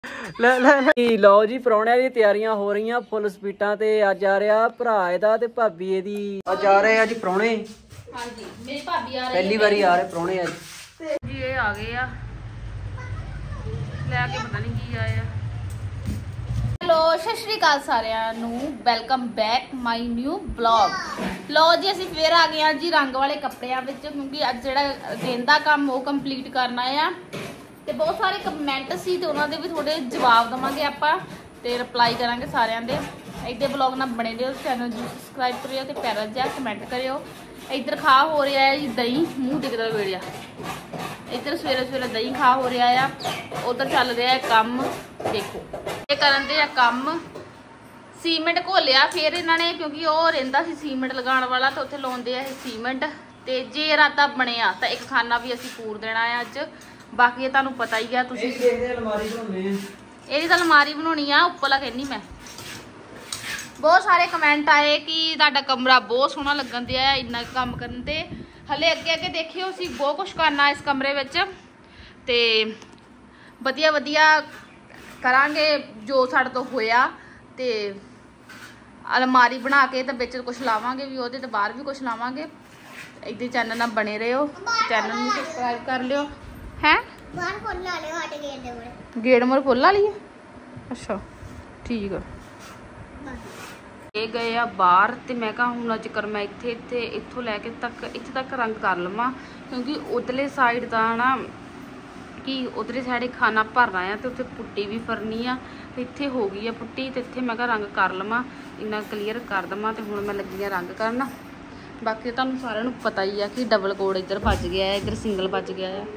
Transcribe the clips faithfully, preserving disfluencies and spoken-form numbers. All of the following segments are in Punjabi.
ਲੈ ਲੈ ਲਓ ਜੀ, ਪ੍ਰਾਹੁਣਿਆਂ ਦੀ ਤਿਆਰੀਆਂ ਹੋ ਰਹੀਆਂ ਫੁੱਲ ਸਪੀਟਾਂ ਤੇ। ਅੱਜ ਆ ਰਿਹਾ ਭਰਾ ਇਹਦਾ ਤੇ ਭਾਬੀ ਇਹਦੀ। ਅੱਜ ਆ ਰਹੇ ਆ ਜੀ ਪ੍ਰਾਹੁਣੇ। ਹਾਂਜੀ ਮੇਰੀ ਭਾਬੀ ਆ ਰਹੀ ਹੈ, ਪਹਿਲੀ ਵਾਰੀ ਆ ਰਹੇ ਪ੍ਰਾਹੁਣੇ ਅੱਜ ਜੀ। ਇਹ ਆ ਗਏ ਆ ਲੈ ਕੇ, ਪਤਾ ਨਹੀਂ ਕੀ ਆਇਆ। ਹੈਲੋ, ਸਤਿ ਸ਼੍ਰੀ ਅਕਾਲ ਸਾਰਿਆਂ ਨੂੰ, welcome back my new vlog. ਲੋ ਜੀ, ਅਸੀਂ ਫੇਰ ਆ ਗਏ ਆ ਜੀ ਰੰਗ ਵਾਲੇ ਕੱਪੜਿਆਂ ਵਿੱਚ, ਕਿਉਂਕਿ ਅੱਜ ਜਿਹੜਾ ਦਿਨ ਦਾ ਕੰਮ ਉਹ ਕੰਪਲੀਟ ਕਰਨਾ ਆ। ਤੇ ਬਹੁਤ ਸਾਰੇ ਕਮੈਂਟ ਸੀ ਤੇ ਉਹਨਾਂ ਦੇ ਵੀ ਥੋੜੇ ਜਵਾਬ ਦੇਵਾਂਗੇ ਆਪਾਂ ਤੇ ਰਿਪਲਾਈ ਕਰਾਂਗੇ ਸਾਰਿਆਂ ਦੇ। ਇੱਥੇ ਵਲੌਗ ਨਾਲ ਬਣੇ ਰਹੋ, ਚੈਨਲ ਨੂੰ ਸਬਸਕ੍ਰਾਈਬ ਕਰਿਓ ਤੇ ਪਿਆਰਾ ਜਿਹਾ ਕਮੈਂਟ ਕਰਿਓ। ਇੱਧਰ ਖਾ ਹੋ ਰਿਹਾ ਹੈ ਜੀ ਦਹੀਂ, ਮੂੰਹ ਦਿਖਦਾ ਵੇੜਿਆ। ਇੱਧਰ ਸਵੇਰੇ ਸਵੇਰੇ ਦਹੀਂ ਖਾ ਹੋ ਰਿਹਾ ਆ। ਉਧਰ ਚੱਲ ਰਿਹਾ ਹੈ ਕੰਮ, ਦੇਖੋ ਇਹ ਕਰਨ ਦੇ ਆ ਕੰਮ। ਸੀਮੈਂਟ ਘੋਲਿਆ ਫਿਰ ਇਹਨਾਂ ਨੇ, ਕਿਉਂਕਿ ਉਹ ਰਹਿੰਦਾ ਸੀ ਸੀਮੈਂਟ ਲਗਾਉਣ ਵਾਲਾ, ਤਾਂ ਉੱਥੇ ਲਾਉਂਦੇ ਆ ਇਹ ਸੀਮੈਂਟ। ਤੇ ਜੇ ਰਾਤਾ ਬਣਿਆ ਤਾਂ ਇੱਕ ਖਾਨਾ ਵੀ ਅਸੀਂ ਪੂਰ ਦੇਣਾ ਹੈ ਅੱਜ। ਬਾਕੀ ਇਹ ਤੁਹਾਨੂੰ ਪਤਾ ਹੀ ਆ, ਤੁਸੀਂ ਅਲਮਾਰੀ ਬਣਾਉਣੀ ਆ। ਇਹਦੀ ਤਾਂ ਅਲਮਾਰੀ ਬਣਾਉਣੀ ਆ ਉੱਪਰਲਾ, ਕਹਿੰਦੀ ਮੈਂ। ਬਹੁਤ ਸਾਰੇ ਕਮੈਂਟ ਆਏ ਕਿ ਤੁਹਾਡਾ ਕਮਰਾ ਬਹੁਤ ਸੋਹਣਾ ਲੱਗਣ ਦਿਆ ਇੰਨਾ ਕੰਮ ਕਰਨ ਤੇ। ਹਲੇ ਅੱਗੇ ਅੱਗੇ ਦੇਖਿਓ, ਅਸੀਂ ਬਹੁਤ ਕੁਛ ਕਰਨਾ ਇਸ ਕਮਰੇ ਵਿੱਚ ਤੇ ਵਧੀਆ ਵਧੀਆ ਕਰਾਂਗੇ ਜੋ ਸਾਡੇ ਤੋਂ ਹੋਇਆ। ਤੇ ਅਲਮਾਰੀ ਬਣਾ ਕੇ ਤੇ ਵਿੱਚ ਕੁਛ ਲਾਵਾਂਗੇ ਵੀ ਉਹਦੇ, ਤੇ ਬਾਹਰ ਵੀ ਕੁਛ ਲਾਵਾਂਗੇ। ਇੱਥੇ ਚੈਨਲ ਨਾਲ ਬਣੇ ਰਹੋ, ਚੈਨਲ ਨੂੰ ਸਬਸਕ੍ਰਾਈਬ ਕਰ ਲਿਓ। ਹੈ ਬਾਹਰ ਫੁੱਲ ਲਾ ਲਿਓ ਸਾਡੇ ਗੇਟ ਦੇ ਮੂਹਰੇ। ਗੇਟ ਮੂਹਰੇ ਫੁੱਲ ਲਾ ਲਈਏ? ਅੱਛਾ ਠੀਕ ਆ। ਇਹ ਗਏ ਆ ਬਾਹਰ ਤੇ ਮੈਂ ਕਿਹਾ ਹੁਣ ਅੱਜ ਕਰ ਮੈਂ ਇੱਥੇ ਇੱਥੇ ਇੱਥੋਂ ਲੈ ਕੇ ਤੱਕ ਇੱਥੇ ਤੱਕ ਰੰਗ ਕਰ ਲਵਾਂ, ਕਿਉਂਕਿ ਉਧਰਲੇ ਸਾਈਡ ਦਾ ਨਾ ਕਿ ਉਧਰਲੇ ਸਾਈਡ ਖਾਣਾ ਭਰਨਾ ਆ ਤੇ ਉੱਥੇ ਪੁੱਟੀ ਵੀ ਫਰਨੀ ਆ। ਤੇ ਇੱਥੇ ਹੋ ਗਈ ਆ ਪੁੱਟੀ ਤੇ ਇੱਥੇ ਮੈਂ ਕਿਹਾ ਰੰਗ ਕਰ ਲਵਾਂ, ਇੰਨਾ ਕਲੀਅਰ ਕਰ ਦਵਾਂ। ਤੇ ਹੁਣ ਮੈਂ ਲੱਗੀ ਆ ਰੰਗ ਕਰਨ। ਬਾਕੀ ਤੁਹਾਨੂੰ ਸਾਰਿਆਂ ਨੂੰ ਪਤਾ ਹੀ ਆ ਕਿ ਡਬਲ ਕੋਡ ਇੱਧਰ ਵੱਜ ਗਿਆ ਹੈ, ਇੱਧਰ ਸਿੰਗਲ ਵੱਜ ਗਿਆ ਹੈ।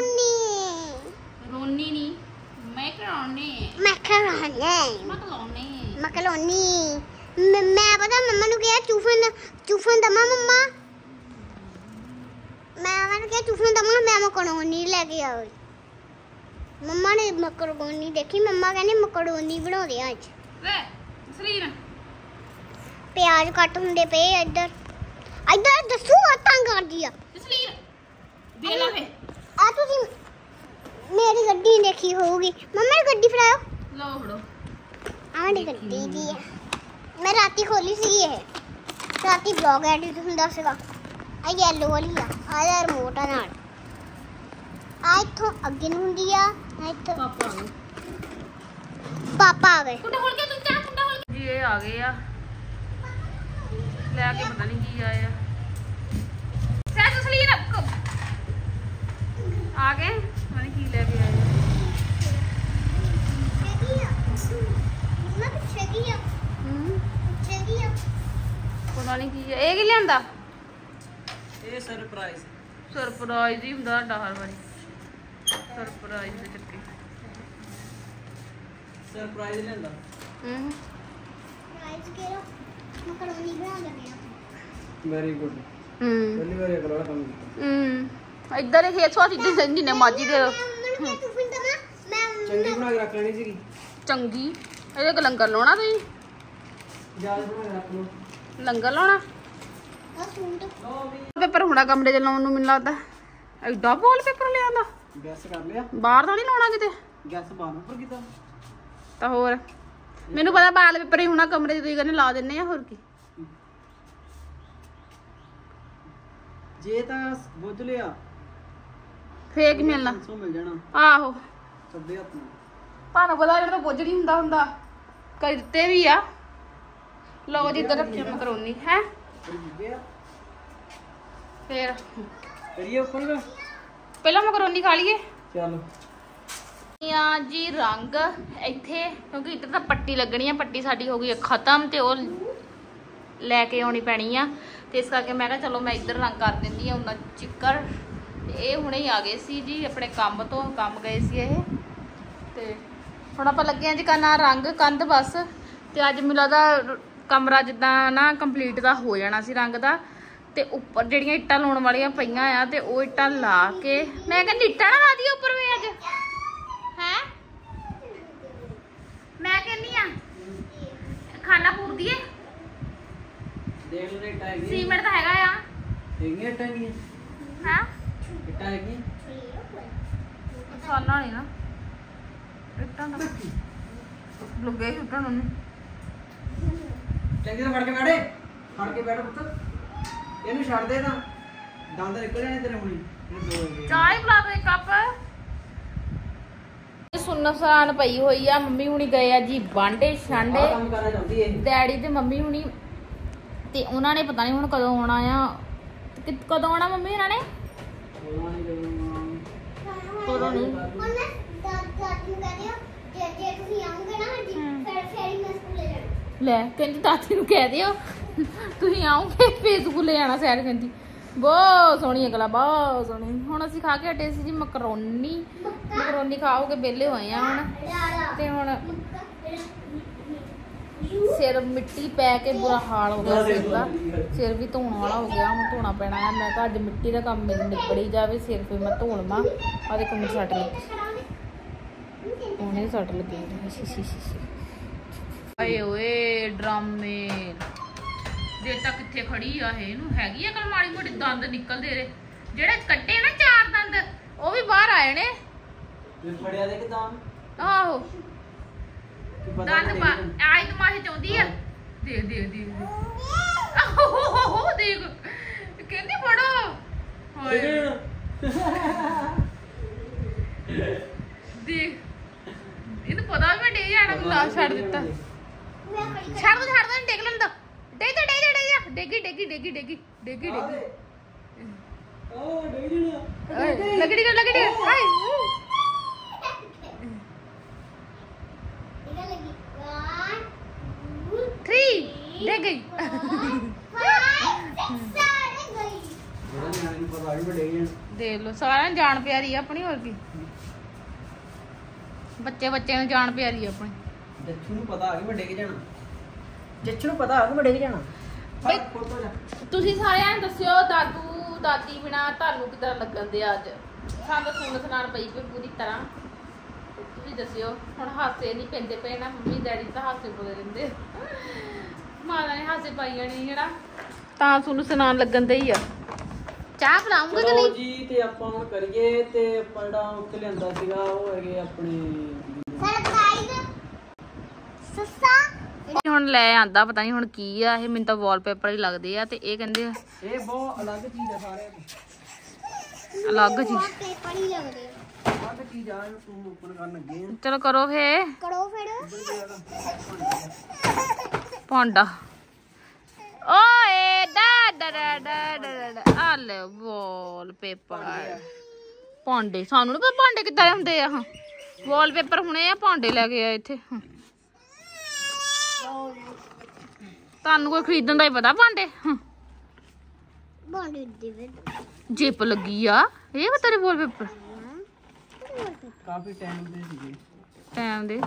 ਰੋਨੀ ਨਹੀਂ, ਮੈਂ ਕਰਾਉਣੀ ਮੈਕਰੋਨੀ ਮਕਲਾਉਣੀ ਮੈਕਰੋਨੀ। ਮੈਂ ਪਤਾ ਮੰਮਾ ਨੂੰ ਕਿਹਾ ਚੂਫਨ ਚੂਫਨ ਦਮਾ ਮੰਮਾ। ਮੈਂ ਉਹਨਾਂ ਨੂੰ ਕਿਹਾ ਚੂਫਨ ਦਮਾ, ਮੈਂ ਮੈਕਰੋਨੀ ਲੈ ਕੇ ਆਈ। ਮੰਮਾ ਨੇ ਮੈਕਰੋਨੀ ਦੇਖੀ, ਮੰਮਾ ਕਹਿੰਦੇ ਮੈਕਰੋਨੀ ਬਣਾਉਂਦੇ ਆ ਅੱਜ। ਵੇ ਸਲੀਨ ਪਿਆਜ਼ ਕੱਟ ਹੁੰਦੇ ਪਏ ਇੱਧਰ ਇੱਧਰ। ਦੱਸੂ ਆ ਤੰਗ ਕਰਦੀ ਆ ਸਲੀਨ ਦੇ ਲਾ ਫੇ। ਆ ਤੁਸੀਂ ਮੇਰੀ ਗੱਡੀ ਦੇਖੀ ਹੋਊਗੀ, ਮੰਮਾ ਦੀ ਗੱਡੀ ਫੜਾਓ। ਲਓ ਫੜੋ, ਆਹ ਮੇਰੀ ਗੱਡੀ ਦੀ ਹੈ। ਮੈਂ ਰਾਤੀ ਖੋਲੀ ਸੀ ਇਹ, ਰਾਤੀ ਵਲੌਗ ਐਡਿਟ ਹੁੰਦਾ ਸੀਗਾ। ਆ ਯੈਲੋ ਵਾਲੀ ਆ, ਆ ਯਾਰ ਰਿਮੋਟ ਆ ਨਾਲ। ਆ ਇੱਥੋਂ ਅੱਗੇ ਨੂੰ ਹੁੰਦੀ ਆ, ਆ ਇੱਥੋਂ ਪਾਪਾ ਨੂੰ ਪਾਪਾ ਆ ਗਏ। ਕੁੰਡਾ ਖੋਲ ਕੇ ਤੂੰ ਚਾਹ ਕੁੰਡਾ ਖੋਲ ਕੇ। ਜੀ ਇਹ ਆ ਗਏ ਆ ਲੈ ਕੇ, ਪਤਾ ਨਹੀਂ ਕੀ ਆਇਆ। ਸੈਸ ਸਲੀਨ ਆ ਗਏ, ਪਤਾ ਨਹੀਂ ਕੀ ਲੈ ਕੇ ਆਏ। ਮੰਮਾ ਪਿੱਛੇ ਕੀ ਆ? ਹੂੰ ਪਿੱਛੇ ਕੀ ਆ? ਪਤਾ ਨਹੀਂ ਕੀ ਆ। ਇਹ ਕੀ ਲਿਆਂਦਾ? ਇਹ ਸਰਪ੍ਰਾਈਜ਼ ਸਰਪ੍ਰਾਈਜ਼ ਹੀ ਹੁੰਦਾ ਸਾਡਾ ਹਰ ਵਾਰੀ। ਸਰਪ੍ਰਾਈਜ਼ ਦੇ ਚੱਕੇ ਸਰਪ੍ਰਾਈਜ਼ ਲੈਂਦਾ। ਹੂੰ ਰਾਈਸ ਕਰੋ, ਮੈਕਰੋਨੀ ਬਣਾ ਲੈਣੇ ਆ। Very good. ਹੂੰ ਪਹਿਲੀ ਵਾਰੀ ਅਗਲਾ ਕੰਮ ਕੀਤਾ। ਹੂੰ ਇੱਧਰ ਇਹ ਸੋ ਚੀਜ਼ਾਂ ਜਿੰਨੇ ਮਰਜ਼ੀ ਦੇ ਮੈਂ ਟਿਫਿਨ ਦਮਾ, ਮੈਂ ਚੰਗੀ ਬਣਾ ਕੇ ਰੱਖ ਲੈਣੀ ਸੀਗੀ। ਚੰਗੀ ਇਹਦੇ ਕੋ ਲੰਗਰ ਲਾਉਣਾ ਤੁਸੀਂ? ਯਾਦ ਬਣਾ ਕੇ ਰੱਖ ਲਓ। ਲੰਗਰ ਲਾਉਣਾ? ਆ ਸੂਟ ਪੇਪਰ ਹੋਣਾ ਕਮਰੇ 'ਚ ਲਾਉਣ ਨੂੰ, ਮੈਨੂੰ ਲੱਗਦਾ ਐਡਾ ਵਾਲ ਪੇਪਰ ਲਿਆਂਦਾ। ਗੈਸ ਕਰ ਲਿਆ? ਬਾਹਰ ਤਾਂ ਨਹੀਂ ਲਾਉਣਾ ਕਿਤੇ? ਗੈਸ ਬਾਹਰ ਉੱਪਰ ਕੀਤਾ ਤਾਂ ਹੋਰ ਮੈਨੂੰ ਪਤਾ ਵਾਲ ਪੇਪਰ ਹੀ ਹੋਣਾ ਕਮਰੇ 'ਚ, ਤੁਸੀਂ ਕਹਿੰਦੇ ਲਾ ਦਿੰਨੇ ਆ, ਹੋਰ ਕੀ। ਜੇ ਤਾਂ ਬੁੱਝ ਲਿਆ ਫੇਕ ਮਿਲਣਾ। ਪੰਜ ਸੌ ਮਿਲ ਜਾਣਾ ਆਹੋ ਸੱਦੇ ਹੱਥ ਨੂੰ। ਤੁਹਾਨੂੰ ਪਤਾ ਜਿਹੜਾ ਤਾਂ ਬੁੱਝ ਨਹੀਂ ਹੁੰਦਾ ਹੁੰਦਾ, ਕਈ ਦਿੱਤੇ ਵੀ ਆ। ਲਓ ਜੀ ਇੱਧਰ ਰੱਖਿਆ ਮੈਕਰੋਨੀ ਹੈ। ਫੇਰ ਕਰੀਏ ਉੱਪਰ ਦਾ ਪਹਿਲਾਂ ਮੈਕਰੋਨੀ ਖਾ ਲਈਏ। ਚਲੋ ਆ ਜੀ ਰੰਗ ਇੱਥੇ, ਕਿਉਂਕਿ ਇੱਧਰ ਤਾਂ ਪੱਟੀ ਲੱਗਣੀ ਆ। ਪੱਟੀ ਸਾਡੀ ਹੋ ਗਈ ਹੈ ਖਤਮ ਤੇ ਉਹ ਲੈ ਕੇ ਆਉਣੀ ਪੈਣੀ ਆ। ਤੇ ਇਸ ਕਰਕੇ ਮੈਂ ਕਿਹਾ ਚਲੋ ਮੈਂ ਇੱਧਰ ਰੰਗ ਕਰ ਦਿੰਦੀ ਆ ਉਹਨਾਂ ਚਿੱਕਰ। ਤੇ ਇਹ ਹੁਣੇ ਹੀ ਆ ਗਏ ਸੀ ਜੀ ਆਪਣੇ ਕੰਮ ਤੋਂ, ਕੰਮ ਗਏ ਸੀ ਇਹ। ਤੇ ਹੁਣ ਆਪਾਂ ਲੱਗੇ ਆ ਜੀ ਕਰਨਾ ਰੰਗ ਕੰਧ ਬਸ। ਤੇ ਅੱਜ ਮੈਨੂੰ ਲੱਗਦਾ ਕਮਰਾ ਜਿੱਦਾਂ ਨਾ ਕੰਪਲੀਟ ਦਾ ਹੋ ਜਾਣਾ ਸੀ ਰੰਗ ਦਾ। ਤੇ ਉੱਪਰ ਜਿਹੜੀਆਂ ਇੱਟਾਂ ਲਾਉਣ ਵਾਲੀਆਂ ਪਈਆਂ ਆ, ਤੇ ਉਹ ਇੱਟਾਂ ਲਾ ਕੇ ਮੈਂ ਕਹਿੰਦੀ ਇੱਟਾਂ ਨਾ ਲਾ ਦਈਏ ਉੱਪਰ ਵੀ ਅੱਜ ਹੈ। ਮੈਂ ਕਹਿੰਦੀ ਆ ਖਾਣਾ ਪੂਰ ਦਈਏ। ਦੇਖ ਲੈ ਇੱਟਾਂ ਹੈਗੀਆਂ। ਸੀਮੈਂਟ ਤਾਂ ਹੈਗਾ ਆ। ਹੈਗੀਆਂ ਇੱਟਾਂ ਹੈਗੀਆਂ। ਹਾਂ ਇੱਟਾਂ ਹੈਗੀਆਂ। ਸਾਨਾ ਨਹੀਂ ਨਾ ਇੱਟਾਂ ਦਾ ਲੱਗੇ ਸੁੱਟਣ ਉਹਨੂੰ ਚੰਗੀ ਤਰ੍ਹਾਂ ਫੜ ਕੇ ਬੈਠੇ ਫੜ ਕੇ ਬੈਠ ਪੁੱਤ ਇਹਨੂੰ ਛੱਡ ਦੇ ਤਾਂ ਦੰਦ ਨਿਕਲ ਜਾਣੇ ਤੇਰੇ ਹੁਣੀ ਚਾਹ ਹੀ ਬਣਾ ਦੋ ਇੱਕ ਕੱਪ ਸੁੰਨਸਾਨ ਪਈ ਹੋਈ ਆ ਮੰਮੀ ਹੁਣੀ ਗਏ ਆ ਜੀ ਬਾਂਡੇ ਛਾਂਡੇ ਕੰਮ ਕਰਨਾ ਚਾਹੁੰਦੀ ਏ ਡੈਡੀ ਤੇ ਮੰਮੀ ਹੁਣੀ ਤੇ ਉਹਨਾਂ ਨੇ ਪਤਾ ਨਹੀਂ ਹੁਣ ਕਦੋਂ ਆਉਣਾ ਆ ਕਿ- ਕਦੋਂ ਆਉਣਾ ਮੰਮੀ ਉਹਨਾਂ ਨੇ ਕਦੋਂ ਨਹੀਂ ਉਹਨੇ ਦਾਦੀ ਨੂੰ ਕਹਿੰਦੇ ਜੇ ਜੇ ਤੁਸੀਂ ਆਉਂਗੇ ਨਾ ਜੀ ਫਿਰ ਫਿਰ ਹੀ ਮੈਂ ਸਕੂਲੇ ਜਾਣਾ ਲੈ ਕਹਿੰਦੀ ਦਾਦੀ ਨੂੰ ਕਹਿ ਦਿਓ ਤੁਸੀਂ ਆਓਗੇ ਫੇਰ ਸਕੂਲੇ ਜਾਣਾ ਸੈਰ ਕਹਿੰਦੀ ਬਹੁਤ ਸੋਹਣੀ ਅਗਲਾ ਬਹੁਤ ਸੋਹਣੀ ਹੁਣ ਅਸੀਂ ਖਾ ਕੇ ਹਟੇ ਸੀ ਜੀ ਮਕਰੋਨੀ ਮਕਰੋਨੀ ਖਾਓਗੇ ਵਿਹਲੇ ਹੋਏ ਆ ਹੁਣ ਤੇ ਹੁਣ ਸਿਰ ਮਿੱਟੀ ਪੈ ਕੇ ਬੁਰਾ ਹਾਲ ਹੋ ਗਿਆ ਸਿਰ ਦਾ ਸਿਰ ਵੀ ਧੋਣ ਵਾਲਾ ਹੋ ਗਿਆ ਹੁਣ ਧੋਣਾ ਪੈਣਾ ਹੈ ਮੈਂ ਕਿਹਾ ਅੱਜ ਮਿੱਟੀ ਦਾ ਕੰਮ ਮੇਰੇ ਨਿਬੜੀ ਜਾਵੇ ਸਿਰ ਫਿਰ ਮੈਂ ਧੋਣ ਮਾਂ ਆ ਦੇਖੋ ਮੈਨੂੰ ਸੱਟ ਲੱਗੀ ਉਹਨੇ ਸੱਟ ਲੱਗੀ ਸ਼ੀਸ਼ੀ ਸ਼ੀਸ਼ੀ ਆਏ ਓਏ ਡਰਾਮੇ ਦੇ ਤਾਂ ਕਿੱਥੇ ਖੜੀ ਆ ਇਹ ਇਹਨੂੰ ਹੈਗੀ ਆ ਕੱਲ ਮਾੜੀ ਮੋਟੀ ਦੰਦ ਨਿਕਲਦੇ ਰੇ ਜਿਹੜੇ ਕੱਟੇ ਨਾ ਚਾਰ ਦੰਦ ਉਹ ਵੀ ਬਾਹਰ ਆਏ ਨੇ ਫੜਿਆ ਦੇ ਕਿਦਾਂ ਆਹੋ ਦੰਦ ਆਈ ਤਮਾਸ਼ੇ ਚਾਹੁੰਦੀ ਆ ਦੇਖ ਦੇਖ ਦੇਖ ਆਹੋ ਦੇਖ ਕਹਿੰਦੀ ਫੜੋ ਹਾਏ ਦੇਖ ਇਹਨੂੰ ਪਤਾ ਵੀ ਮੈਂ ਡੇ ਜਾਣਾ ਮੈਂ ਲਾ ਛੱਡ ਦਿੱਤਾ ਛੱਡ ਦੋ ਛੱਡ ਦੋ ਡੇਗ ਲੈਂਦਾ ਡੇ ਡੇ ਡੇ ਡੇ ਡੇਗੀ ਡੇਗੀ ਡੇਗੀ ਡੇਗੀ ਡੇਗੀ ਡੇਗੀ ਓ ਡੇਗੀ ਨਾ ਲੱਗੜੀ ਕਰ ਲੱਗੜੀ ਹਾਏ ਇਹਦਾ ਲੱਗੀ ਥ੍ਰੀ ਡੇਗ ਗਈ ਦੇਖ ਲੋ ਸਾਰਿਆਂ ਨੂੰ ਜਾਣ ਪਿਆਰੀ ਆ ਆਪਣੀ ਹੋਰ ਕੀ ਬੱਚੇ ਬੱਚੇ ਨੂੰ ਜਾਣ ਪਿਆਰੀ ਆ ਆਪਣੀ ਜੱਛੂ ਨੂੰ ਪਤਾ ਆ ਕਿ ਵੱਡੇ ਕੇ ਜਾਣਾ ਜੱਛੂ ਨੂੰ ਪਤਾ ਆ ਕਿ ਵੱਡੇ ਕੇ ਜਾਣਾ ਬਈ ਤੁਸੀਂ ਸਾਰਿਆਂ ਨੂੰ ਦੱਸਿਓ ਦਾਦੂ ਦਾਦੀ ਬਿਨਾ ਤੁਹਾਨੂੰ ਕਿਦਾਂ ਲੱਗਣ ਦੇ ਅੱਜ ਸਾਨੂੰ ਸੁਣ ਸੁਣਾਣ ਪਈ ਪਈ ਪੂਰੀ ਤਰ੍ਹਾਂ ਤੁਸੀਂ ਦੱਸਿਓ ਹੁਣ ਹਾਸੇ ਨਹੀਂ ਪੈਂਦੇ ਪਏ ਨਾ ਮੰਮੀ ਡੈਡੀ ਤਾਂ ਹਾਸੇ ਬੋਲੇ ਰਹਿੰਦੇ ਮਾਤਾ ਨੇ ਹਾਸੇ ਪਾਈ ਜਾਣੀ ਜਿਹੜਾ ਤਾਂ ਤੁਹਾਨੂੰ ਸੁਣਾਣ ਲੱਗਣ ਦੇ ਹੀ ਆ ਚਾਹ ਬਣਾਉਂਗੇ ਕਿ ਨਹੀਂ ਜੀ ਤੇ ਆਪਾਂ ਹੁਣ ਕਰੀਏ ਤੇ ਆਪਾਂ ਜਿਹੜਾ ਉੱਥੇ ਲਿਆਂਦਾ ਸੀਗਾ ਉਹ ਹੈਗੇ ਆਪਣੇ ਸਰਪ੍ਰਾਈਜ਼ ਸੱਸਾ ਹੁਣ ਲੈ ਆਂਦਾ ਪਤਾ ਨਹੀਂ ਹੁਣ ਕੀ ਆ ਇਹ ਮੈਨੂੰ ਤਾਂ ਵਾਲਪੇਪਰ ਹੀ ਲੱਗਦੇ ਆ ਤੇ ਇਹ ਕਹਿੰਦੇ ਆ ਇਹ ਬਹੁਤ ਅਲੱਗ ਚੀਜ਼ ਹੈ ਸਾਰਿਆਂ ਤੋਂ ਅਲੱਗ ਚੀਜ਼ ਪੇਪਰ ਹੀ ਲੱਗਦੇ ਅਲੱਗ ਚੀਜ਼ ਆ ਜੋ ਤੂੰ ਓਪਨ ਕਰਨ ਲੱਗੇ ਆ ਚਲੋ ਕਰੋ ਫੇ ਕਰੋ ਫਿਰ ਭਾਂਡਾ ਓਏ ਦਾ ਦਾ ਦਾ ਦਾ ਦਾ ਆ ਲੈ ਵਾਲਪੇਪਰ ਭਾਂਡੇ ਸਾਨੂੰ ਨੀ ਪਤਾ ਭਾਂਡੇ ਕਿੱਦਾਂ ਦੇ ਹੁੰਦੇ ਆ ਹਾਂ ਵਾਲਪੇਪਰ ਹੁਣੇ ਆ ਭਾਂਡੇ ਲੈ ਕੇ ਆ ਇੱਥੇ ਹਾਂ ਤੁਹਾਨੂੰ ਕੋਈ ਖਰੀਦਣ ਦਾ ਹੀ ਪਤਾ ਭਾਂਡੇ ਹਾਂ ਬੋਂਡੇ ਦੇ ਵਿੱਚ ਜਿਪ ਲੱਗੀ ਆ ਇਹ ਵਾ ਤੇਰੇ ਵਾਲਪੇਪਰ ਕਾਫੀ ਟਾਈਮ ਦੇ ਸੀਗੇ ਟਾਈਮ ਦੇ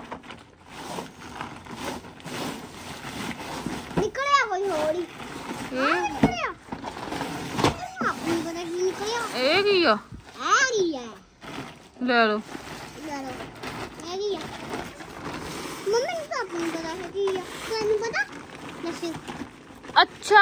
ਨਿਕਲਿਆ ਕੋਈ ਹੋਰ ਹੀ ਇਹ ਨਿਕਲਿਆ ਆਪਣੀ ਪਤਾ ਕੀ ਨਿਕਲਿਆ ਇਹ ਕੀ ਆ ਆ ਰਹੀ ਹੈ ਲੈ ਲਓ ਲੈ ਲਓ ਇਹ ਕੀ ਆ ਮੰਮੀ ਨੂੰ ਤਾਂ ਆਪਣੀ ਪਤਾ ਹੈ ਕੀ ਆ ਤੁਹਾਨੂੰ ਪਤਾ ਦੱਸੋ अच्छा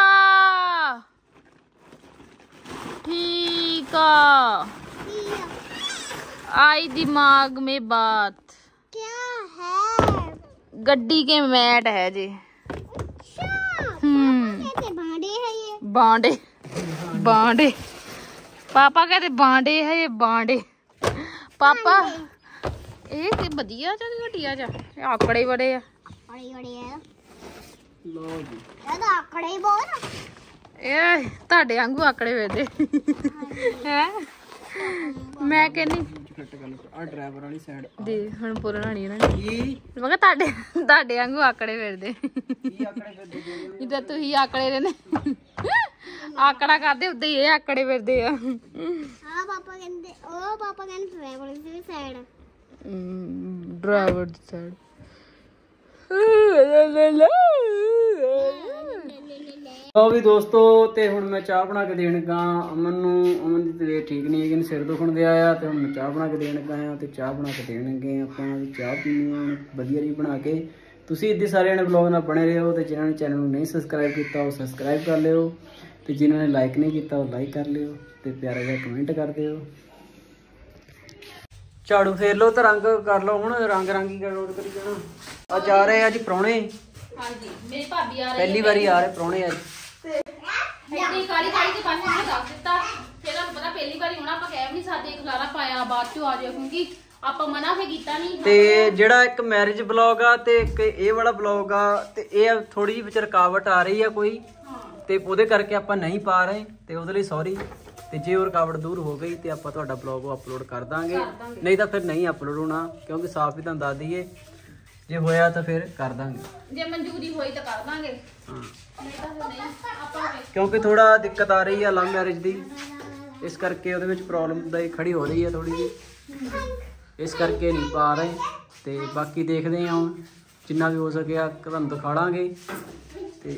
ठीक आ ਕੀ ਆ आई दिमाग में बात क्या है गड्डी के मैट है जी अच्छा हम्म कैसे भांडे है ये बांडे बांडे पापा कहते बांडे है ये बांडे पापा ਇਹ ਕਿ ਵਧੀਆ ਜਾਂ ਘਟਿਆ ਜਾਂ ਆਕੜੇ ਬੜੇ ਆ बड़े बड़े है ਲਓ ਜੀ ਇਹ ਤਾਂ ਆਕੜੇ ਹੀ ਬਹੁਤ ਇਹ ਤੁਹਾਡੇ ਵਾਂਗੂ ਆਕੜੇ ਵੇਦੇ ਹੈ ਮੈਂ ਕਹਿੰਨੀ ਫਿੱਟ ਕਰ ਲਓ ਆ ਡਰਾਈਵਰ ਵਾਲੀ ਸਾਈਡ ਦੇ ਹੁਣ ਪੁਰਾਣੀ ਇਹਨਾਂ ਨੇ ਕੀ ਮੈਂ ਕਿਹਾ ਤੁਹਾਡੇ ਤੁਹਾਡੇ ਵਾਂਗੂ ਆਕੜੇ ਫਿਰਦੇ ਕੀ ਆਕੜੇ ਫਿਰਦੇ ਜਿਹੜੇ ਜਿੱਦਾਂ ਤੁਸੀਂ ਆਕੜੇ ਦੇ ਨੇ ਆਕੜਾ ਕਰਦੇ ਉਦਾਂ ਹੀ ਇਹ ਆਕੜੇ ਫਿਰਦੇ ਆ ਹਾਂ ਪਾਪਾ ਕਹਿੰਦੇ ਉਹ ਪਾਪਾ ਕਹਿੰਦੇ ਡਰਾਈਵਰ ਦੀ ਸਾਈਡ ਡਰਾਈਵਰ ਦੀ ਸਾਈਡ ਲਓ ਵੀ ਦੋਸਤੋ ਤੇ ਹੁਣ ਮੈਂ ਚਾਹ ਬਣਾ ਕੇ ਦੇਣ ਗਾ ਅਮਨ ਨੂੰ ਅਮਨ ਦੀ ਤਬੀਅਤ ਠੀਕ ਨਹੀਂ ਹੈਗੀ ਸਿਰ ਦੁਖਣ ਦਿਆ ਆ ਤੇ ਹੁਣ ਮੈਂ ਚਾਹ ਬਣਾ ਕੇ ਦੇਣ ਗਾ ਆ ਤੇ ਚਾਹ ਬਣਾ ਕੇ ਦੇਣਗੇ ਆਪਾਂ ਵੀ ਚਾਹ ਪੀਣੀ ਆ ਵਧੀਆ ਜੀ ਬਣਾ ਕੇ ਤੁਸੀਂ ਇੱਦੇ ਸਾਰਿਆਂ ਨੇ ਵਲੌਗ ਨਾਲ ਬਣੇ ਰਹੋ ਤੇ ਜਿਨ੍ਹਾਂ ਨੇ ਚੈਨਲ ਨੂੰ ਨਹੀਂ ਸਬਸਕ੍ਰਾਈਬ ਕੀਤਾ ਉਹ ਸਬਸਕ੍ਰਾਈਬ ਕਰ ਲਿਓ ਤੇ ਜਿਨ੍ਹਾਂ ਨੇ ਲਾਈਕ ਨਹੀਂ ਕੀਤਾ ਉਹ ਲਾਈਕ ਕਰ ਲਿਓ ਤੇ ਪਿਆਰਾ ਜਿਹਾ ਕਮੈਂਟ ਕਰ ਦਿਓ ਝਾੜੂ ਫੇਰ ਲਓ ਤਾਂ ਰੰਗ ਕਰ ਲਓ ਹੁਣ ਰੰਗ ਰੰਗੀ ਕਰੋ ਕਰੀ ਜਾਣਾ। ਅੱਜ ਆ ਰਹੇ ਅੱਜ ਪ੍ਰਾਹੁਣੇ। ਹਾਂਜੀ ਮੇਰੀ ਭਾਬੀ ਆ ਰਹੀ ਪਹਿਲੀ ਵਾਰੀ ਆ ਰਹੇ ਪ੍ਰਾਹੁਣੇ ਅੱਜ। ਇੰਨੀ ਕਾਲੀ ਕਾਲੀ ਤੇ ਪਾਣੀ ਨੂੰ ਦੱਸ ਦਿੱਤਾ ਫਿਰ ਤੁਹਾਨੂੰ ਪਤਾ ਪਹਿਲੀ ਵਾਰੀ ਹੁਣ ਆਪਾਂ ਕਹਿ ਵੀ ਨਹੀਂ ਸਕਦੇ ਖਲਾਰਾ ਪਾਇਆ ਬਾਅਦ ਚੋਂ ਆ ਜਾਓ ਕਿਉਂਕਿ ਆਪਾਂ ਮਨਾ ਫੇ ਕੀਤਾ ਨਹੀਂ। ਤੇ ਜਿਹੜਾ ਇੱਕ ਮੈਰਿਜ ਬਲੌਗ ਆ ਤੇ ਇੱਕ ਇਹ ਵਾਲਾ ਬਲੌਗ ਆ ਤੇ ਇਹ ਥੋੜੀ ਜਿਹੀ ਵਿੱਚ ਰੁਕਾਵਟ ਆ ਰਹੀ ਆ ਕੋਈ ਤੇ ਉਹਦੇ ਕਰਕੇ ਆਪਾਂ ਨਹੀਂ ਪਾ ਰਹੇ ਤੇ ਉਹਦੇ ਲਈ ਸੌਰੀ। ਤੇ ਜੇ ਉਹ ਰੁਕਾਵਟ ਦੂਰ ਹੋ ਗਈ ਤੇ ਆਪਾਂ ਤੁਹਾਡਾ ਬਲੌਗ ਅਪਲੋਡ ਕਰ ਦਾਂਗੇ ਨਹੀਂ ਤਾਂ ਫਿਰ ਨਹੀਂ ਅਪਲੋਡ ਹੋਣਾ ਕਿਉਂਕਿ ਸਾਫ਼ ਹੀ ਤੁਹਾਨੂੰ ਦੱਸ ਦਈਏ ਜੇ ਹੋਇਆ ਤਾਂ ਫਿਰ ਕਰ ਦਾਂਗੇ। ਜੇ ਮਨਜ਼ੂਰੀ ਹੋਈ ਤਾਂ ਕਰ ਦਾਂਗੇ ਹਾਂ ਨਹੀਂ ਤਾਂ ਫਿਰ ਨਹੀਂ ਆਪਾਂ ਕਿਉਂਕਿ ਥੋੜਾ ਦਿੱਕਤ ਆ ਰਹੀ ਆ ਲਵ ਮੈਰਿਜ ਦੀ ਇਸ ਕਰਕੇ ਉਹਦੇ ਵਿੱਚ ਪ੍ਰੋਬਲਮ ਦਾ ਖੜੀ ਹੋ ਰਹੀ ਹੈ ਥੋੜੀ ਜਿਹੀ ਇਸ ਕਰਕੇ ਨਹੀਂ ਪਾ ਰਹੇ ਤੇ ਬਾਕੀ ਦੇਖਦੇ ਹਾਂ ਜਿੰਨਾ ਵੀ ਹੋ ਸਕਿਆ ਤੁਹਾਨੂੰ ਦਿਖਾਵਾਂਗੇ ਤੇ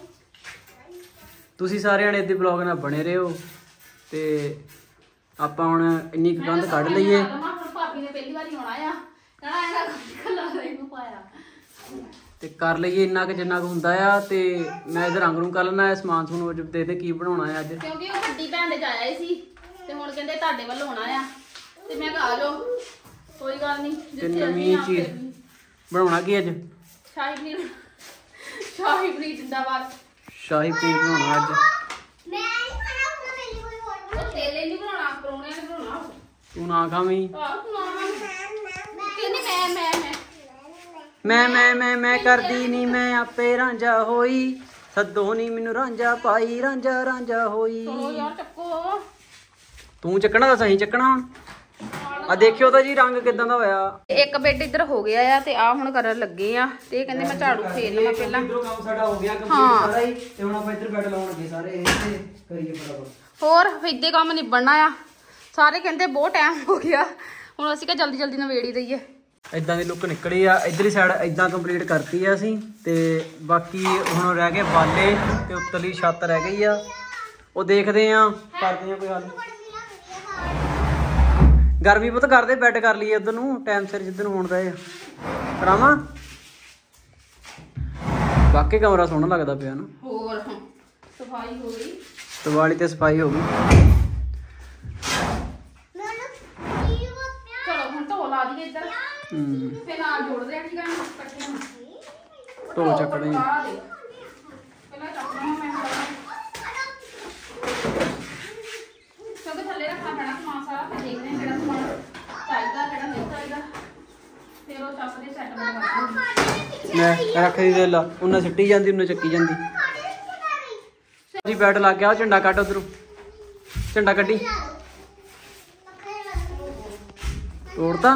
ਤੁਸੀਂ ਸਾਰਿਆਂ ਨੇ ਇੱਦੇ ਬਲੌਗ ਨਾਲ ਬਣੇ ਰਹੋ ਤੇ ਆਪਾਂ ਹੁਣ ਇੰਨੀ ਕੁ ਗੰਦ ਕੱਢ ਲਈਏ। ਭਾਬੀ ਨੇ ਪਹਿਲੀ ਵਾਰੀ ਆਉਣਾ ਆ ਕਹਣਾ ਇਹਦਾ ਕਲਰ ਇਹਨੂੰ ਪਾਇਆ ਤੇ ਕਰ ਲਈਏ ਇੰਨਾ ਕੁ ਜਿੰਨਾ ਕੁ ਹੁੰਦਾ ਆ ਤੇ ਮੈਂ ਇਹਦੇ ਰੰਗ ਨੂੰ ਕਰ ਲੈਣਾ ਹੈ ਸਮਾਨ ਸਮੂਨ ਦੇ ਦੇ ਕੀ ਬਣਾਉਣਾ ਹੈ ਅੱਜ ਕਿਉਂਕਿ ਉਹ ਵੱਡੀ ਭੈਣ ਦੇ ਜਾਇਆ ਹੀ ਸੀ ਤੇ ਹੁਣ ਕਹਿੰਦੇ ਤੁਹਾਡੇ ਵੱਲ ਆਉਣਾ ਆ ਤੇ ਮੈਂ ਕਿਹਾ ਆ ਜਾਓ ਕੋਈ ਗੱਲ ਨਹੀਂ ਤੇ ਨਵੀਂ ਚੀਜ਼ ਬਣਾਉਣਾ ਕੀ ਅੱਜ ਸ਼ਾਹੀ ਪਨੀਰ ਸ਼ਾਹੀ ਪਨੀਰ ਜਿੰਦਾਬਾਦ ਸ਼ਾਹੀ ਪਨੀਰ ਬਣਾਉਣਾ ਅੱਜ। ਮੈਂ ਨਹੀਂ ਖਾਣਾ ਹੁਣ ਪਹਿਲੀ ਕੋਈ ਹੋਰ ਉਹ ਤੇਲੇ ਨਹੀਂ ਬਣਾਉਣਾ ਪਰੌਣਿਆਂ ਨੇ ਬਣਾਉਣਾ ਤੂੰ ਨਾ ਖਾਵੀਂ। ਆਹ ਤੂੰ ਨਾ ਕਹਿੰਦੀ ਮੈਂ ਮੈਂ ਮੈਂ ਮੈਂ ਮੈਂ ਮੈਂ ਮੈਂ ਕਰਦੀ ਨਹੀਂ ਮੈਂ ਆਪੇ ਰਾਂਝਾ ਹੋਈ ਸੱਦੋ ਨਹੀਂ ਮੈਨੂੰ ਰਾਂਝਾ ਪਾਈ ਰਾਂਝਾ ਰਾਂਝਾ ਹੋਈ। ਚਲੋ ਯਾਰ ਚੱਕੋ ਤੂੰ ਚੱਕਣਾ ਤਾਂ ਸਹੀ ਚੱਕਣਾ ਹੁਣ ਆ ਦੇਖਿਓ ਤਾਂ ਜੀ ਰੰਗ ਕਿਦਾਂ ਦਾ ਹੋਇਆ। ਇੱਕ ਬੈੱਡ ਇੱਧਰ ਹੋ ਗਿਆ ਆ ਤੇ ਆ ਹੁਣ ਕਰਨ ਲੱਗੇ ਆ ਤੇ ਇਹ ਕਹਿੰਦੇ ਮੈਂ ਝਾੜੂ ਫੇਰ ਲਵਾਂ ਪਹਿਲਾਂ। ਇਧਰੋਂ ਕੰਮ ਸਾਡਾ ਹੋ ਗਿਆ ਕੰਪਲੀਟ ਸਾਰਾ ਹੀ ਤੇ ਹੁਣ ਆਪਾਂ ਇੱਧਰ ਬੈੱਡ ਲਾਉਣ ਲੱਗੇ ਸਾਰੇ ਇਹ ਤੇ ਕਰੀਏ ਫਟਾਫਟ। ਹੋਰ ਇੱਦੇ ਕੰਮ ਨਿਬੜਨਾ ਆ ਸਾਰੇ ਕਹਿੰਦੇ ਬਹੁਤ ਟਾਈਮ ਹੋ ਗਿਆ ਹੁਣ ਅਸੀਂ ਕਿਹਾ ਜਲਦੀ ਜਲਦੀ ਨਵੇੜੀ ਦਈਏ। ਇਦਾਂ ਦੀ ਲੁੱਕ ਨਿਕਲੀ ਆ ਇਧਰਲੀ ਸਾਈਡ ਇਦਾਂ ਕੰਪਲੀਟ ਕਰਤੀ ਆ ਅਸੀਂ ਤੇ ਬਾਕੀ ਹੁਣ ਰਹਿ ਗਏ ਬਾਲੇ ਤੇ ਉੱਤਰਲੀ ਛੱਤ ਰਹਿ ਗਈ ਆ ਉਹ ਦੇਖਦੇ ਆ ਕਰਦੇ ਆ ਕੋਈ ਹੱਲ। ਗਰਮੀ ਬਹੁਤ ਕਰਦੇ ਬੈੱਡ ਕਰ ਲਈਏ ਉਧਰ ਨੂੰ ਟਾਈਮ ਸਿਰ ਜਿੱਦਨ ਹੋਣ ਰਹੇ ਕਰਾਵਾਂ। ਬਾਕੀ ਕਮਰਾ ਸੋਹਣਾ ਲੱਗਦਾ ਪਿਆ ਨਾ। ਹੋਰ ਸਫਾਈ ਹੋ ਗਈ ਦੀਵਾਲੀ ਤੇ ਸਫਾਈ ਹੋ ਗਈ। ਚਲੋ ਹੁਣ ਧੋ ਲਾ ਦਈਏ ਇੱਧਰ ਹੂੰ ਫਿਰ ਨਾਲ ਜੋੜਦੇ ਆ ਠੀਕ ਆ ਇਕੱਠੇ ਨੂੰ ਧੋ ਚੱਕਣੇ ਪਹਿਲਾਂ ਚੱਕਣਾ ਮੈਂ ਕਿਉਂਕਿ ਥੱਲੇ ਰੱਖਣਾ ਪੈਣਾ ਸਮਾਨ ਸਾਰਾ ਫਿਰ ਦੇਖਦੇ ਹਾਂ ਕਿਹੜਾ ਸਮਾਨ ਚਾਹੀਦਾ ਕਿਹੜਾ ਨਹੀਂ ਚਾਹੀਦਾ ਫਿਰ ਉਹ ਚੱਕਦੇ ਸੈੱਟ ਬਣਾਵਾਂਗੇ। ਮੈਂ ਰੱਖਦੀ ਦੇ ਲਾ ਉਹਨਾਂ ਸਿੱਟੀ ਜਾਂਦੀ ਉਹਨਾਂ ਚੱਕੀ ਜਾਂਦੀ। ਜੀ ਬੈੱਡ ਲੱਗ ਗਿਆ ਝੰਡਾ ਕੱਢ ਉਧਰੋਂ ਝੰਡਾ ਕੱਢੀ ਤੋੜਤਾ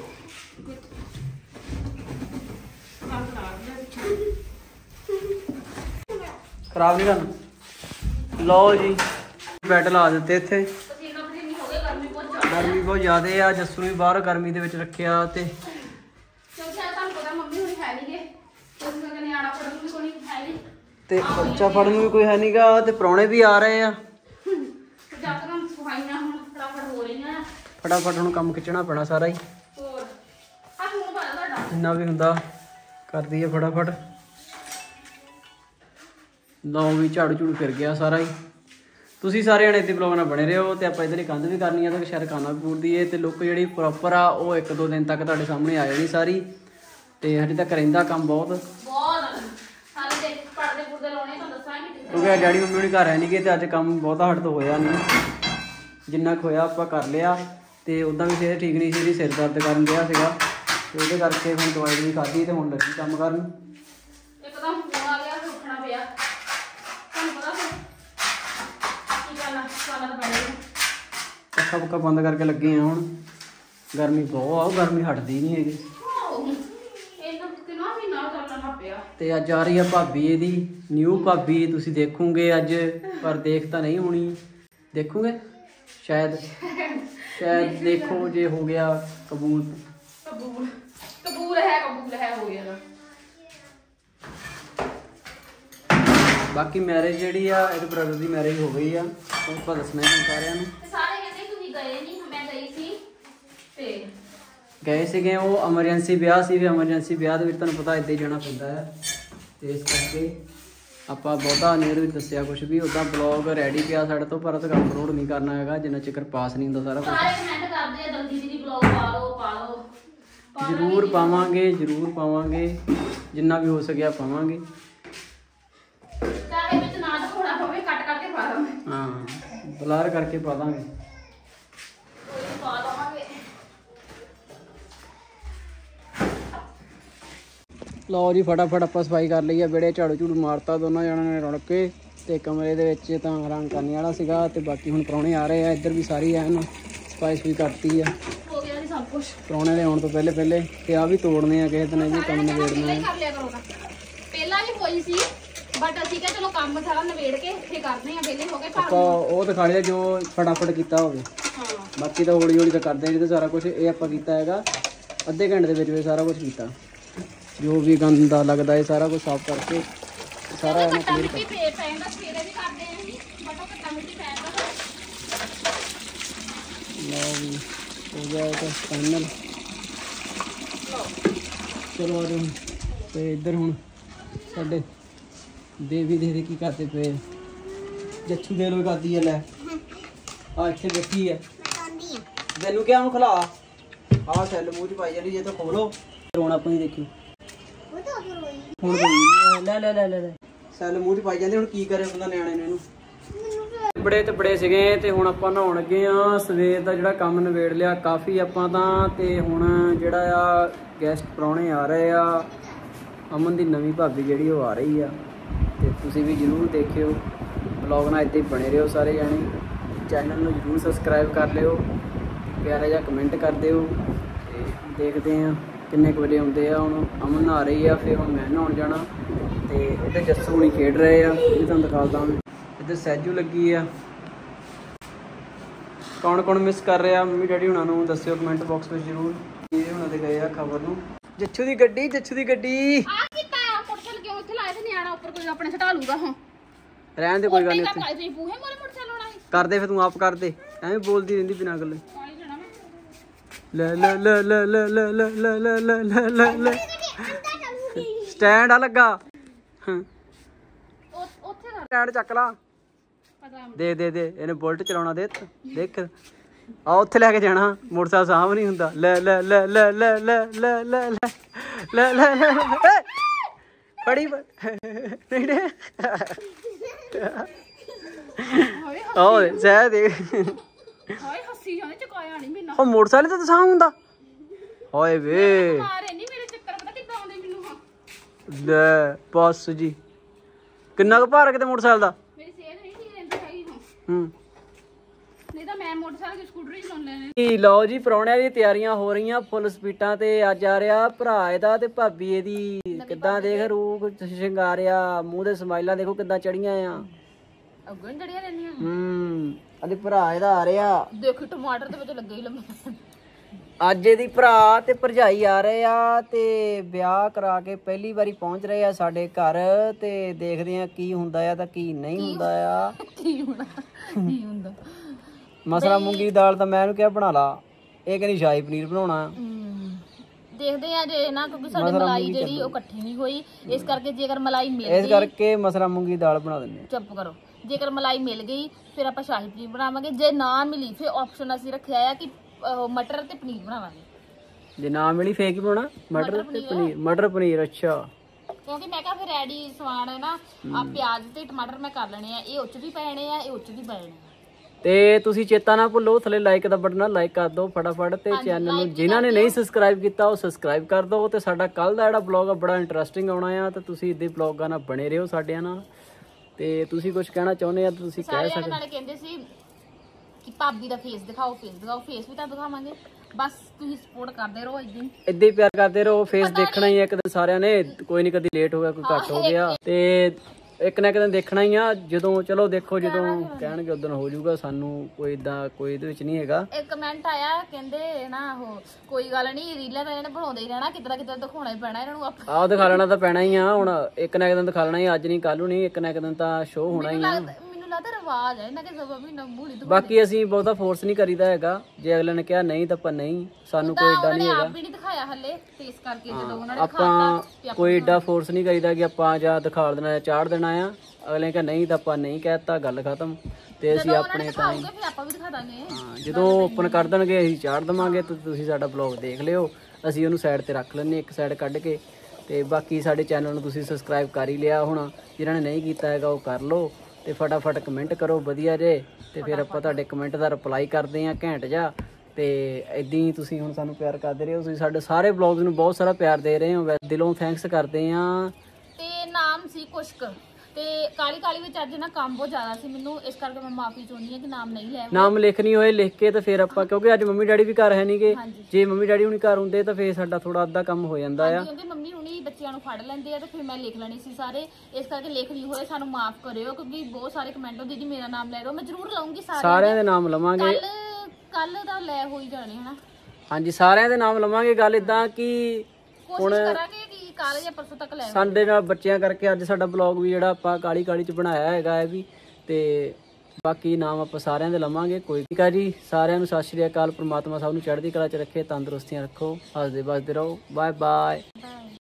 ਖਰਾਬ ਨਹੀਂ ਕਰਨਾ। ਲਓ ਜੀ ਬੈੱਡ ਲਾ ਦਿੱਤੇ ਇੱਥੇ ਪਸੀਨਾ ਪਸੀਨੀ ਹੋ ਗਿਆ ਗਰਮੀ ਬਹੁਤ ਜ਼ਿਆਦਾ ਗਰਮੀ ਬਹੁਤ ਜ਼ਿਆਦਾ ਆ ਜੱਸੂ ਵੀ ਬਾਹਰ ਗਰਮੀ ਦੇ ਵਿੱਚ ਰੱਖਿਆ ਤੇ ਕਿਉਂਕਿ ਆ ਤੁਹਾਨੂੰ ਪਤਾ ਮੰਮੀ ਹੁਣ ਹੈ ਨਹੀਂਗੇ ਉਸ ਨੂੰ ਕਹਿੰਦੇ ਆਣਾ ਫੜਨ ਨੂੰ ਕੋਈ ਹੈ ਨਹੀਂ ਤੇ ਬੱਚਾ ਫੜਨ ਨੂੰ ਵੀ ਕੋਈ ਹੈ ਨਹੀਂਗਾ ਤੇ ਪ੍ਰਾਹੁਣੇ ਵੀ ਆ ਰਹੇ ਆ ਜਦ ਤੱਕ ਸਫਾਈਆਂ ਹੁਣ ਫਟਾਫਟ ਹੋ ਰਹੀਆਂ ਆ ਫਟਾਫਟ ਹੁਣ ਕੰਮ ਖਿੱਚਣਾ ਪੈਣਾ ਸਾਰਾ ਹੀ ਹੋਰ ਆ ਹੁਣ ਪਾਇਆ ਤੁਹਾਡਾ ਜਿੰਨਾ ਵੀ ਹੁੰਦਾ ਕਰ ਦਈਏ ਫਟਾਫਟ। ਲਓ ਵੀ ਝਾੜੂ ਝੂੜੂ ਫਿਰ ਗਿਆ ਸਾਰਾ ਹੀ। ਤੁਸੀਂ ਸਾਰੇ ਜਣੇ ਇੱਥੇ ਬਲੌਗ ਨਾਲ ਬਣੇ ਰਹੋ ਤੇ ਆਪਾਂ ਇੱਧਰ ਹੀ ਕੰਧ ਵੀ ਕਰਨੀ ਆ ਤੇ ਸ਼ਾਇਦ ਖਾਣਾ ਵੀ ਪੂਰਦੀ ਏ ਤੇ ਲੁੱਕ ਜਿਹੜੀ ਪ੍ਰੋਪਰ ਆ ਉਹ ਇੱਕ ਦੋ ਦਿਨ ਤੱਕ ਤੁਹਾਡੇ ਸਾਹਮਣੇ ਆ ਜਾਣੀ ਸਾਰੀ ਤੇ ਹਜੇ ਤੱਕ ਰਹਿੰਦਾ ਕੰਮ ਬਹੁਤ ਬਹੁਤ ਸਾਰੇ ਦੇ ਪਰਦੇ ਪੁਰਦੇ ਲਾਉਣੇ ਤੁਹਾਨੂੰ ਦੱਸਾਂਗੇ ਕਿਉਂਕਿ ਡੈਡੀ ਮੰਮੀ ਹੁਣੀ ਘਰ ਹੈ ਨਹੀਂਗੇ ਤੇ ਅੱਜ ਕੰਮ ਬਹੁਤਾ ਹੱਟ ਤੋਂ ਹੋਇਆ ਨਹੀਂ ਜਿੰਨਾ ਕੁ ਹੋਇਆ ਆਪਾਂ ਕਰ ਲਿਆ ਤੇ ਉੱਦਾਂ ਵੀ ਸਿਹਤ ਠੀਕ ਨਹੀਂ ਸੀ ਇਹਦੀ ਸਿਰ ਦਰਦ ਕਰਨ ਰਿਹਾ ਸੀਗਾ ਤੇ ਉਹਦੇ ਕਰਕੇ ਹੁਣ ਦਵਾਈ ਵੀ ਖਾਧੀ ਤੇ ਹੁਣ ਲੱਗੀ ਕੰਮ ਕਰਨ। ਇੱਕਦਮ ਫੋਨ ਆ ਗਿਆ ਉੱਠਣਾ ਪਿਆ ਤੁਹਾਨੂੰ ਪਤਾ ਫਿਰ ਕੀ ਕਰਨਾ ਸਾਲਾ ਤਾਂ ਪੈਣਾ ਅੱਖਾਂ ਪੁੱਖਾਂ ਬੰਦ ਕਰਕੇ ਲੱਗੇ ਆ ਹੁਣ ਗਰਮੀ ਬਹੁਤ ਆ ਗਰਮੀ ਹਟਦੀ ਨਹੀਂ ਹੈਗੀ ਇਹਨਾਂ ਕਿੰਨਾ ਵੀ ਨਾ ਚੱਲਣਾ ਪਿਆ ਤੇ ਅੱਜ ਆ ਰਹੀ ਆ ਭਾਬੀ ਇਹਦੀ ਨਿਊ ਭਾਬੀ ਤੁਸੀਂ ਦੇਖੋਗੇ ਅੱਜ ਪਰ ਦੇਖ ਤਾਂ ਨਹੀਂ ਹੋਣੀ ਦੇਖੋਗੇ ਸ਼ਾਇਦ ਸ਼ਾਇਦ ਦੇਖੋ ਜੇ ਹੋ ਗਿਆ ਕਬੂਲ ਕਬੂਲ ਕਬੂਲ ਹੈ ਕਬੂਲ ਹੈ ਹੋ ਗਿਆ ਨਾ ਬਾਕੀ ਮੈਰਿਜ ਜਿਹੜੀ ਆ ਇਹਦੇ ਬ੍ਰਦਰ ਦੀ ਮੈਰਿਜ ਹੋ ਗਈ ਆ ਉਹ ਆਪਾਂ ਦੱਸਣਾ ਹੀ ਸਾਰਿਆਂ ਨੂੰ। ਸਾਰੇ ਕਹਿੰਦੇ ਤੁਸੀਂ ਗਏ ਨਹੀਂ ਮੈਂ ਗਈ ਸੀ ਤੇ ਗਏ ਸੀਗੇ ਉਹ ਐਮਰਜੈਂਸੀ ਵਿਆਹ ਸੀ ਵੀ ਐਮਰਜੈਂਸੀ ਵਿਆਹ ਦੇ ਵਿੱਚ ਤੁਹਾਨੂੰ ਪਤਾ ਇੱਦਾਂ ਹੀ ਜਾਣਾ ਪੈਂਦਾ ਹੈ ਤੇ ਇਸ ਕਰਕੇ ਆਪਾਂ ਬਹੁਤਾ ਨਹੀਂ ਇਹਦੇ ਵਿੱਚ ਦੱਸਿਆ ਕੁਝ ਵੀ ਉੱਦਾਂ ਬਲੌਗ ਰੈਡੀ ਪਿਆ ਸਾਡੇ ਤੋਂ ਪਰ ਉਹ ਅਪਲੋਡ ਨਹੀਂ ਕਰਨਾ ਹੈਗਾ ਜਿੰਨਾ ਚਿਰ ਪਾਸ ਨਹੀਂ ਹੁੰਦਾ ਸਾਰਾ ਕੁਝ। ਸਾਰੇ ਕਮੈਂਟ ਕਰਦੇ ਆ ਦਲਦੀ ਦੀ ਬਲੌਗ ਪਾ ਲਓ ਲਓ ਜ਼ਰੂਰ ਪਾਵਾਂਗੇ ਜ਼ਰੂਰ ਪਾਵਾਂਗੇ ਜਿੰਨਾ ਵੀ ਹੋ ਸਕਿਆ ਪਾਵਾਂਗੇ। ਚਾਹੇ ਵਿੱਚ ਨਾ ਦਿਖਾਉਣਾ ਪਵੇ ਕੱਟ ਕਰਕੇ ਪਾ ਦਾਂਗੇ। ਹਾਂ ਬਲਰ ਕਰਕੇ ਪਾ ਦਾਂਗੇ। ਕੋਈ ਪਾ ਲਵਾਂਗੇ। ਲਓ ਜੀ ਫਟਾਫਟ ਆਪਾਂ ਸਫਾਈ ਕਰ ਲਈ ਆ ਵਿਹੜੇ ਝਾੜੂ ਝੂੜੂ ਮਾਰਤਾ ਦੋਨਾਂ ਜਣਾਂ ਨੇ ਰਲ ਕੇ ਤੇ ਕਮਰੇ ਦੇ ਵਿੱਚ ਤਾਂ ਰੰਗ ਕਰਨ ਵਾਲਾ ਸੀਗਾ ਤੇ ਬਾਕੀ ਹੁਣ ਪ੍ਰਾਹੁਣੇ ਆ ਰਹੇ ਆ ਇੱਧਰ ਵੀ ਸਾਰੀ ਐਨ ਸਫਾਈ ਸਫਾਈ ਕਰਤੀ ਆ ਹੋ ਗਿਆ ਜੀ ਸਭ ਕੁਝ। ਪ੍ਰਾਹੁਣੇ ਦੇ ਆਉਣ ਤੋਂ ਪਹਿਲੇ ਪਹਿਲੇ ਤੇ ਆ ਵੀ ਤੋੜਨੇ ਆ ਕਿਸੇ ਦਿਨ ਇਹ ਵੀ ਕੰਮ ਨਿਬੇੜਨਾ ਕਰ ਲਿਆ ਕਰੋ ਨਾ। ਪਹਿਲਾਂ ਵੀ ਹੋਈ ਸੀ ਬਟ ਅਸੀਂ ਕਿਹਾ ਚਲੋ ਕੰਮ ਸਾਰਾ ਨਿਬੇੜ ਕੇ ਇੱਥੇ ਕਰਦੇ ਆ ਵਿਹਲੇ ਹੋ ਗਏ ਪਰ ਆਪਾਂ ਉਹ ਦਿਖਾ ਲਿਆ ਜੋ ਫਟਾਫਟ ਕੀਤਾ ਹੋਵੇ। ਹਾਂ ਬਾਕੀ ਤਾਂ ਹੌਲੀ ਹੌਲੀ ਤਾਂ ਕਰਦੇ ਆ ਜੀ ਸਾਰਾ ਕੁਝ। ਇਹ ਆਪਾਂ ਕੀਤਾ ਹੈਗਾ ਅੱਧੇ ਘੰਟੇ ਦੇ ਵਿੱਚ ਵਿੱਚ ਸਾਰਾ ਕੁਝ ਕੀਤਾ। ਜੋ ਵੀ ਗੰਦਾ ਲੱਗਦਾ ਇਹ ਸਾਰਾ ਕੁਝ ਸਾਫ਼ ਕਰਕੇ ਸਾਰਾ ਇਹਨੂੰ ਕੱਟਾ ਕਲੀਅਰ ਮਿੱਟੀ ਪੇ ਪੈਂਦਾ ਸਵੇਰੇ ਵੀ ਕਰਦੇ ਆ ਅਸੀਂ ਬਟ ਉਹ ਕੱਟਾ ਮਿੱਟੀ ਪੈਂਦਾ। ਲਓ ਵੀ ਹੋ ਗਿਆ ਇਹ ਤਾਂ ਫਾਈਨਲ। ਚਲੋ ਆ ਜਾਓ ਤੇ ਇੱਧਰ ਹੁਣ ਸਾਡੇ ਦੇਵੀ ਦੇ ਕੀ ਕਰਦੇ ਪਏ ਜੱਛੂ ਦੇ ਲੋ ਕਰਦੀ ਹੈ। ਲੈ ਆ ਇੱਥੇ ਬੈਠੀ ਹੈ ਆਂਦੀ ਆ ਤੈਨੂੰ ਕਿਹਾ ਉਹਨੂੰ ਖਿਲਾ ਆਹ ਸੈੱਲ ਮੂੰਹ ਚ ਪਾਈ ਜਾਂਦੀ ਜੇ ਤਾਂ ਖੋਲੋ ਰੋਣਾ ਆਪਣੀ ਦੇਖਿਓ ਉਹ ਤਾਂ ਫਿਰ ਹੋਈ ਹੁਣ ਕੋਈ ਲੈ ਲੈ ਲੈ ਲੈ ਲੈ ਸੈੱਲ ਮੂੰਹ ਚ ਪਾਈ ਜਾਂਦੇ ਹੁਣ ਕੀ ਕਰੇ ਬੰਦਾ ਨਿਆਣੇ ਨੇ ਇਹਨੂੰ। ਬੜੇ ਤੇ ਬੜੇ ਸੀਗੇ ਤੇ ਹੁਣ ਆਪਾਂ ਨਹਾਉਣ ਲੱਗੇ ਆ। ਸਵੇਰ ਦਾ ਜਿਹੜਾ ਕੰਮ ਨਿਬੇੜ ਲਿਆ ਕਾਫੀ ਆਪਾਂ ਤਾਂ ਤੇ ਹੁਣ ਜਿਹੜਾ ਆ ਗੈਸਟ ਪ੍ਰਾਹੁਣੇ ਆ ਰਹੇ ਆ। ਅਮਨ ਦੀ ਨਵੀਂ ਭਾਬੀ ਜਿਹੜੀ ਉਹ ਆ ਰਹੀ ਆ ਤੇ ਤੁਸੀਂ ਵੀ ਜ਼ਰੂਰ ਦੇਖਿਓ ਵਲੌਗ ਨਾਲ ਇੱਦਾਂ ਹੀ ਬਣੇ ਰਹੋ ਸਾਰੇ ਜਾਣੇ। ਚੈਨਲ ਨੂੰ ਜ਼ਰੂਰ ਸਬਸਕ੍ਰਾਈਬ ਕਰ ਲਿਓ ਪਿਆਰਾ ਜਿਹਾ ਕਮੈਂਟ ਕਰ ਦਿਓ ਤੇ ਦੇਖਦੇ ਆ ਕਿੰਨੇ ਕੁ ਵਜੇ ਆਉਂਦੇ ਆ। ਹੁਣ ਅਮਨ ਨਹਾ ਰਹੀ ਆ ਫਿਰ ਹੁਣ ਮੈਂ ਨਹਾਉਣ ਜਾਣਾ ਤੇ ਇੱਧਰ ਜੱਸੂ ਹੁਣੀ ਖੇਡ ਰਹੇ ਆ ਇਹ ਤੁਹਾਨੂੰ ਦਿਖਾਉਂਦਾ ਮੈਂ। ਇੱਧਰ ਸੈਜੂ ਲੱਗੀ ਆ। ਕੌਣ ਕੌਣ ਮਿਸ ਕਰ ਰਿਹਾ ਮੰਮੀ ਡੈਡੀ ਹੁਣਾਂ ਨੂੰ ਦੱਸਿਓ ਕਮੈਂਟ ਬਾਕਸ ਵਿੱਚ ਜ਼ਰੂਰ। ਇਹ ਹੁਣਾਂ ਦੇ ਗਏ ਆ ਖਬਰ ਨੂੰ। ਜੱਛੂ ਦੀ ਗੱਡੀ ਜੱਛੂ ਦੀ ਗੱਡੀ ਆ ਕੀਤਾ ਮੋਟਰਸਾਈਕਲ ਕਿਉਂ ਇੱਥੇ ਲਾਇਆ ਤੇ ਨਿਆਣਾ ਉੱਪਰ ਕੋਈ ਆਪਣੇ ਸਟਾ ਲੂਗਾ। ਹਾਂ ਰਹਿਣ ਦੇ ਕੋਈ ਗੱਲ ਨਹੀਂ ਉੱਥੇ ਉੱਥੇ ਤੁਸੀਂ ਬੂਹੇ ਮੋਰੇ ਮੋਟਰਸਾਈਕਲ ਲਾਉਣਾ ਸੀ ਕਰਦੇ ਫਿਰ ਤੂੰ ਆਪ ਕਰਦੇ ਐਵੇਂ ਬੋਲਦੀ ਰਹਿੰਦੀ ਬਿਨਾਂ ਗੱਲ। ਪਾਣੀ ਦੇਣਾ ਮੈਂ ਲੈ ਲੈ ਲੈ ਲੈ ਲੈ ਲੈ ਲੈ ਲੈ ਲੈ ਲੈ ਲੈ ਲੈ ਲੈ ਸਟੈਂਡ ਆ ਲੱਗਾ ਉਹ ਉੱਥੇ ਕਰ ਸਟੈਂਡ ਚੱਕ ਲਾ ਪਤਾ ਦੇ ਦੇ ਦੇ ਇਹਨੇ ਬੁਲਟ ਚਲਾਉਣਾ ਦੇ ਦੇਖ ਆ ਉੱਥੇ ਲੈ ਕੇ ਜਾਣਾ ਮੋਟਰਸਾਈਕਲ ਸਾਂਭ ਨਹੀਂ ਹੁੰਦਾ। ਲੈ ਲੈ ਲੈ ਲੈ ਲੈ ਲੈ ਲੈ ਲੈ ਲੈ ਲੈ ਲੈ ਫੜੀ ਨਹੀਂ ਦੇ ਓਏ ਸਹਿ ਦੇ ਹਾਏ ਹੱਸੀ ਜਾਂਦੇ ਚਕਾਇਆ ਨਹੀਂ ਮੈਨੂੰ। ਉਹ ਮੋਟਰਸਾਈਕਲ ਤਾਂ ਸਾਂਭ ਹੁੰਦਾ ਓਏ ਵੇ ਮਾਰੇ ਨਹੀਂ ਮੇਰੇ ਚੱਕਰ ਪਤਾ ਕਿੱਦਾਂ ਆਉਂਦੇ ਮੈਨੂੰ। ਹਾਂ ਲੈ ਬਸ ਜੀ ਕਿੰਨਾ ਕੁ ਭਾਰ ਕਿਤੇ ਮੋਟਰਸਾਈਕਲ ਦਾ। ਮੇਰੀ ਸਿਹਤ ਨਹੀਂ ਠੀਕ ਰਹਿੰਦੀ ਹੈਗੀ ਹੁਣ ਹੂੰ ਨਹੀਂ ਤਾਂ ਮੈਂ ਮੋਟਰਸਾਈਕਲ ਦੀ ਸਕੂਟਰ ਹੀ ਚਲਾਉਣ ਲੈਣੇ। ਕੀ ਲਓ ਜੀ ਪ੍ਰਾਹੁਣਿਆਂ ਦੀ ਤਿਆਰੀਆਂ ਹੋ ਰਹੀਆਂ ਫੁੱਲ ਸਪੀਟਾਂ ਤੇ। ਅੱਜ ਆ ਰਿਹਾ ਭਰਾ ਇਹਦਾ ਤੇ ਭਾਬੀ ਇਹਦੀ। ਕਿੱਦਾਂ ਦੇਖ ਰੂਪ ਸ਼ਿੰਗਾਰਿਆ ਮੂੰਹ ਦੇ ਸਮਾਈਲਾਂ ਦੇਖੋ ਕਿੱਦਾਂ ਚੜੀਆਂ ਆ ਅੱਗੋਂ ਜੜੀਆਂ ਰਹਿੰਦੀਆਂ। ਹੂੰ ਅਦੇ ਭਰਾ ਇਹਦਾ ਆ ਰਿਹਾ। ਦੇਖੋ ਟਮਾਟਰ ਦੇ ਵਿੱਚ ਲੱਗੇ ਹੀ ਲੰਮਾ। ਅੱਜ ਇਹਦੀ ਭਰਾ ਤੇ ਭਰਜਾਈ ਆ ਰਹੇ ਆ ਤੇ ਵਿਆਹ ਕਰਾ ਕੇ ਪਹਿਲੀ ਵਾਰੀ ਪਹੁੰਚ ਰਹੇ ਆ ਸਾਡੇ ਘਰ ਤੇ ਦੇਖਦੇ ਆ ਕੀ ਹੁੰਦਾ ਆ ਤਾਂ ਕੀ ਨਹੀਂ ਹੁੰਦਾ ਆ। ਕੀ ਹੋਣਾ ਕੀ ਹੁੰਦਾ ਮਸਲਾ ਮੂੰਗੀ ਦੀ ਦਾਲ ਤਾਂ ਮੈਂ ਇਹਨੂੰ ਕਿਹਾ ਬਣਾ ਲਾ ਇਹ ਕਹਿੰਦੀ ਸ਼ਾਹੀ ਪਨੀਰ ਬਣਾਉਣਾ। ਦੇਖਦੇ ਆ ਜੇ ਨਾ ਕਿਉਂਕਿ ਸਾਡੀ ਮਲਾਈ ਜਿਹੜੀ ਉਹ ਇਕੱਠੀ ਨਹੀਂ ਹੋਈ ਇਸ ਕਰਕੇ ਜੇਕਰ ਮਲਾਈ ਮਿਲ ਇਸ ਗਈ ਕਰਕੇ ਮਸਲਾ ਮੂੰਗੀ ਦੀ ਦਾਲ ਬਣਾ ਦਿੰਦੇ ਚੁੱਪ ਕਰੋ। ਜੇਕਰ ਮਲਾਈ ਮਿਲ ਗਈ ਫਿਰ ਆਪਾਂ ਸ਼ਾਹੀ ਪਨੀਰ ਬਣਾਵਾਂਗੇ। ਜੇ ਨਾ ਮਿਲੀ ਫਿਰ ਆਪਸ਼ਨ ਅਸੀਂ ਰੱਖਿਆ ਆ ਕਿ ਉਹ ਮਟਰ ਤੇ ਪਨੀਰ ਬਣਾਵਾਂਗੇ। ਜੇ ਨਾ ਮਿਲੀ ਫੇਕ ਹੀ ਬਣਾਉਣਾ ਮਟਰ ਤੇ ਪਨੀਰ ਮਟਰ ਪਨੀਰ। ਅੱਛਾ ਕਿਉਂਕਿ ਮੈਂ ਕਿਹਾ ਫਿਰ ਰੈਡੀ ਸਮਾਨ ਹੈ ਨਾ ਆ ਪਿਆਜ਼ ਤੇ ਟਮਾਟਰ ਮੈਂ ਕਰ ਲੈਣੇ ਆ ਇਹ ਉੱਚ ਵੀ ਪੈਣੇ ਆ ਇਹ ਉੱਚ ਵੀ ਪੈਣੇ ਆ। ਤੇ ਤੁਸੀਂ ਚੇਤਾ ਨਾ ਭੁੱਲੋ ਥੱਲੇ ਲਾਈਕ ਦਾ ਬਟਨ ਲਾਈਕ ਕਰ ਦਿਓ ਫਟਾਫਟ ਤੇ ਚੈਨਲ ਨੂੰ ਜਿਨ੍ਹਾਂ ਨੇ ਨਹੀਂ ਸਬਸਕ੍ਰਾਈਬ ਕੀਤਾ ਉਹ ਸਬਸਕ੍ਰਾਈਬ ਕਰ ਦਿਓ। ਤੇ ਸਾਡਾ ਕੱਲ ਦਾ ਜਿਹੜਾ ਬਲੌਗ ਆ ਬੜਾ ਇੰਟਰਸਟਿੰਗ ਆਉਣਾ ਆ ਤੇ ਤੁਸੀਂ ਇੱਦਾਂ ਬਲੌਗਾਂ ਨਾਲ ਬਣੇ ਰਹੋ ਸਾਡਿਆਂ ਨਾਲ। ਤੇ ਤੁਸੀਂ ਕੁਝ ਕਹਿਣਾ ਚਾਹੁੰਦੇ ਆ ਤੁਸੀਂ ਕਹਿ ਸਕਦੇ। ਨਾਲੇ ਕਹਿੰਦੇ ਸੀ ਕਿ ਭਾਬੀ ਦਾ ਫੇਸ ਦਿਖਾਓ ਫੇਸ ਦਿਖਾਓ ਫੇਸ ਵੀ ਤਾਂ ਦਿਖਾਵਾਂਗੇ। ਬਸ ਤੁਸੀਂ ਸਪੋਰਟ ਕਰਦੇ ਰਹੋ ਇਦਾਂ ਹੀ ਇੱਦਾਂ ਹੀ ਪਿਆਰ ਕਰਦੇ ਰਹੋ। ਫੇਸ ਦੇਖਣਾ ਹੀ ਆ ਇੱਕ ਦਿਨ ਸਾਰਿਆਂ ਨੇ ਕੋਈ ਨਹੀਂ ਕਦੀ ਲੇਟ ਹੋ ਗਿਆ ਕੋਈ ਘੱਟ ਹੋ ਗਿਆ ਤੇ ਇੱਕ ਨਾ ਇੱਕ ਦਿਨ ਦੇਖਣਾ ਹੀ ਆ। ਜਦੋਂ ਚਲੋ ਦੇਖੋ ਜਦੋਂ ਕਹਿਣਗੇ ਉਦੋਂ ਹੋ ਜਾਊਗਾ ਸਾਨੂੰ ਕੋਈ ਇਦਾਂ ਕੋਈ ਇਹਦੇ ਵਿੱਚ ਨਹੀਂ ਹੈਗਾ। ਇੱਕ ਕਮੈਂਟ ਆਇਆ ਕਹਿੰਦੇ ਨਾ ਉਹ ਕੋਈ ਗੱਲ ਨਹੀਂ ਰੀਲਾਂ ਤਾਂ ਇਹਨਾਂ ਨੇ ਬਣਾਉਂਦੇ ਹੀ ਰਹਿਣਾ ਕਿਤੇ ਕਿਤੇ ਦਿਖਾਉਣਾ ਹੀ ਪੈਣਾ ਇਹਨਾਂ ਨੂੰ। ਆਹ ਦਿਖਾ ਲੈਣਾ ਤਾਂ ਪੈਣਾ ਹੀ ਆ ਹੁਣ ਇੱਕ ਨਾ ਇੱਕ ਦਿਨ ਦਿਖਾ ਲੈਣਾ ਹੀ ਅੱਜ ਨਹੀਂ ਕੱਲ ਨੂੰ ਨਹੀਂ ਇੱਕ ਨਾ ਇੱਕ ਦਿਨ ਤਾਂ ਸ਼ੋਅ ਹੋਣਾ ਹੀ ਆ। ਮੈਨੂੰ ਲੱਗਦਾ ਰਿਵਾਜ ਹੈ ਇਹਨਾਂ ਕੇ ਸਭ ਵੀ ਮੂੰਹ ਨਹੀਂ ਬਾਕੀ ਅਸੀਂ ਬਹੁਤਾ ਫੋਰਸ ਨਹੀਂ ਕਰੀਦਾ ਹੈਗਾ, ਜੇ ਅਗਲੇ ਨੇ ਕਿਹਾ ਨਹੀਂ ਤਾਂ ਆਪਾਂ ਨਹੀਂ, ਸਾਨੂੰ ਕੋਈ ਏਡਾ ਨਹੀਂ ਹੈਗਾ। ਆਪ ਵੀ ਨਹੀਂ ਦਿਖਾਇਆ ਹੱਲੇ ਤੇ ਇਸ ਕਰਕੇ ਜਦੋਂ ਉਹਨਾਂ ਨੇ ਆਪਾਂ ਕੋਈ ਏਡਾ ਫੋਰਸ ਨਹੀਂ ਕਰੀਦਾ ਕਿ ਆਪਾਂ ਜਾਂ ਦਿਖਾ ਦੇਣਾ ਜਾਂ ਚਾੜ ਦੇਣਾ ਆ। ਅਗਲੇ ਕਹ ਨਹੀਂ ਤਾਂ ਆਪਾਂ ਨਹੀਂ ਕਹਿਤਾ, ਗੱਲ ਖਤਮ। ਤੇ ਅਸੀਂ ਆਪਣੇ ਤਾਂ ਹੀ ਫਿਰ ਆਪਾਂ ਵੀ ਦਿਖਾ ਦਾਂਗੇ। ਹਾਂ, ਜਦੋਂ ਓਪਨ ਕਰ ਦੇਣਗੇ ਅਸੀਂ ਚਾੜ ਦਵਾਂਗੇ ਤੇ ਤੁਸੀਂ ਸਾਡਾ ਬਲੌਗ ਦੇਖ ਲਿਓ। ਅਸੀਂ ਉਹਨੂੰ ਸਾਈਡ ਤੇ ਰੱਖ ਲੈਂਦੇ ਇੱਕ ਸਾਈਡ ਕੱਢ ਕੇ। ਤੇ ਬਾਕੀ ਸਾਡੇ ਚੈਨਲ ਨੂੰ ਤੁਸੀਂ ਸਬਸਕ੍ਰਾਈਬ ਕਰ ਹੀ ਲਿਆ ਹੁਣ, ਜਿਨ੍ਹਾਂ ਨੇ ਨਹੀਂ ਕੀਤਾ ਹੈਗਾ ਉਹ ਕਰ ਲਓ ਤੇ ਫਟਾਫਟ ਕਮੈਂਟ ਕਰੋ ਵਧੀਆ ਜੇ, ਤੇ ਫਿਰ ਆਪਾਂ ਤੁਹਾਡੇ ਕਮੈਂਟ ਦਾ ਰਿਪਲਾਈ ਕਰਦੇ ਆਂ ਘੈਂਟ ਜਾ। ਤੇ ਇਦਾਂ ਹੀ ਤੁਸੀਂ ਹੁਣ ਸਾਨੂੰ ਪਿਆਰ ਕਰਦੇ ਰਹੋ, ਤੁਸੀਂ ਸਾਡੇ ਸਾਰੇ ਬਲੌਗਸ ਨੂੰ ਬਹੁਤ ਸਾਰਾ ਪਿਆਰ ਦੇ ਰਹੇ ਹੋ, ਦਿਲੋਂ ਥੈਂਕਸ ਕਰਦੇ ਆਂ। ਤੇ ਨਾਮ ਸੀ ਕੁਸ਼ਕ ਤੇ ਕਾਲੀ ਕਾਲੀ ਵਿੱਚ ਅੱਜ ਨਾ ਕੰਮ ਬਹੁਤ ਜ਼ਿਆਦਾ ਸੀ ਮੈਨੂੰ, ਇਸ ਕਰਕੇ ਮੈਂ ਮਾਫੀ ਚਾਹੁੰਦੀ ਹਾਂ ਕਿ ਨਾਮ ਨਹੀਂ ਲੈ ਨਾਮ ਲਿਖਣੀ ਹੋਏ ਲਿਖ ਕੇ ਤੇ ਫਿਰ ਆਪਾਂ, ਕਿਉਂਕਿ ਅੱਜ ਮੰਮੀ ਡੈਡੀ ਵੀ ਘਰ ਹੈ ਨਹੀਂਗੇ, ਜੇ ਮੰਮੀ ਡੈਡੀ ਹੁਣੀ ਘਰ ਹੁੰਦੇ ਤਾਂ ਫਿਰ ਸਾਡਾ ਥੋੜਾ ਅੱਧਾ ਕੰਮ ਹੋ ਜਾਂਦਾ ਆ, ਕਿਉਂਕਿ ਮੰਮੀ ਹੁਣੀ ਬੱਚਿਆਂ ਨੂੰ ਫੜ ਲੈਂਦੇ ਆ ਤੇ ਫਿਰ ਮੈਂ ਲਿਖ ਲੈਣੀ ਸੀ ਸਾਰੇ, ਇਸ ਕਰਕੇ ਲਿਖ ਨਹੀਂ ਹੋਏ, ਸਾਨੂੰ ਮਾਫ ਕਰਿਓ ਕਿਉਂਕਿ ਬਹੁਤ ਸਾਰੇ ਕਮੈਂਟ ਹੁੰਦੇ ਜੀ ਮੇਰਾ ਨਾਮ ਲੈ ਲਓ। ਮੈਂ ਜ਼ਰੂਰ ਲਾਉਂਗੀ ਸਾਰਿਆਂ ਦੇ ਨਾਮ ਲਵਾਂਗੇ, ਕੱਲ ਕੱਲ ਦਾ ਲੈ ਹੋਈ ਜਾਣੇ ਹਨਾ। ਹਾਂਜੀ ਸਾਰਿਆਂ ਦੇ ਨਾਮ ਲਵਾਂਗੇ। ਗੱਲ ਇਦਾਂ ਕਿ ਕੋਸ਼ਿਸ਼ ਕਰਾਂਗੇ ਕਿ ਕੱਲ ਜਾਂ ਪਰਸੋਂ ਤੱਕ ਲੈ ਸਾਡੇ ਨਾਲ ਬੱਚਿਆਂ ਕਰਕੇ ਅੱਜ ਸਾਡਾ ਬਲੌਗ ਵੀ ਜਿਹੜਾ ਆਪਾਂ ਕਾਲੀ ਕਾਲੀ ਚ ਬਣਾਇਆ ਹੈਗਾ ਹੈ ਵੀ, ਤੇ ਬਾਕੀ ਨਾਮ ਆਪਾਂ ਸਾਰਿਆਂ ਦੇ ਲਵਾਂਗੇ। ਕੋਈ ਠੀਕ ਆ ਜੀ, ਸਾਰਿਆਂ ਨੂੰ ਸਤਿ ਸ਼੍ਰੀ ਅਕਾਲ। ਪ੍ਰਮਾਤਮਾ ਸਭ ਨੂੰ ਚੜ੍ਹਦੀ ਕਲਾ ਚ ਰੱਖੇ, ਤੰਦਰੁਸਤੀਆਂ ਰੱਖੋ, ਹੱਸਦੇ ਵੱਸਦੇ ਰਹੋ। Bye bye.